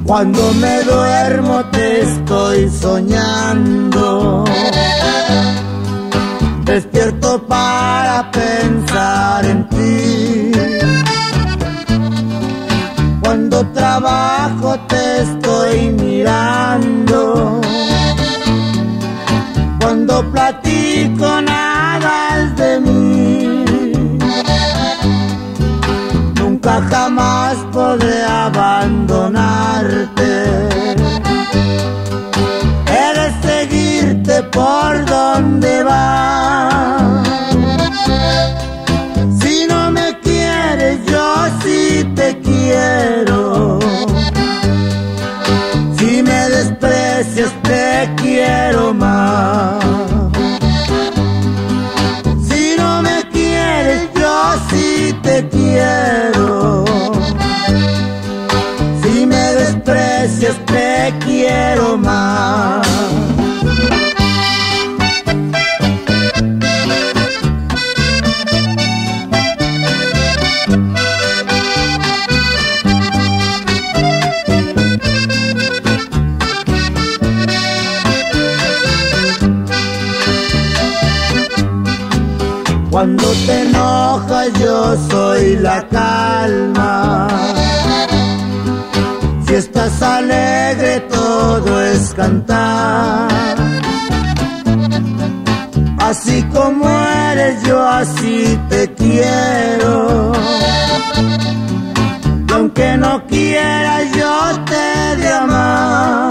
Cuando me duermo te estoy soñando, despierto para pensar en ti. Cuando trabajo te estoy mirando, cuando platico nada de mí. Nunca jamás podré abandonarte, he de seguirte por donde vas. Si no me quieres, yo sí te quiero. Si me desprecias, te quiero más. Si no me quieres, yo sí te quiero. Si me desprecias, te quiero más. Cuando te enojas yo soy la calma, si estás alegre todo es cantar. Así como eres yo así te quiero, y aunque no quieras yo te he de amar.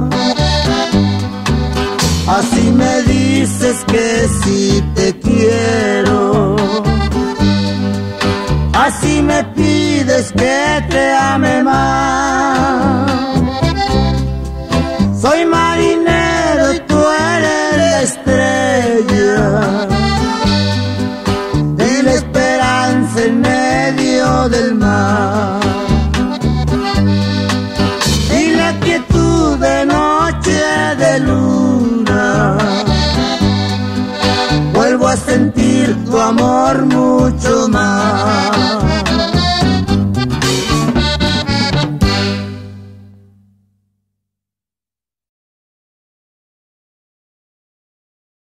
Así me dices que sí te quiero, así me pides que te ame más. Soy marinero y tú eres la estrella y la esperanza en medio del mar, y la quietud de noche de luna. Vuelvo a sentir tu amor mucho más.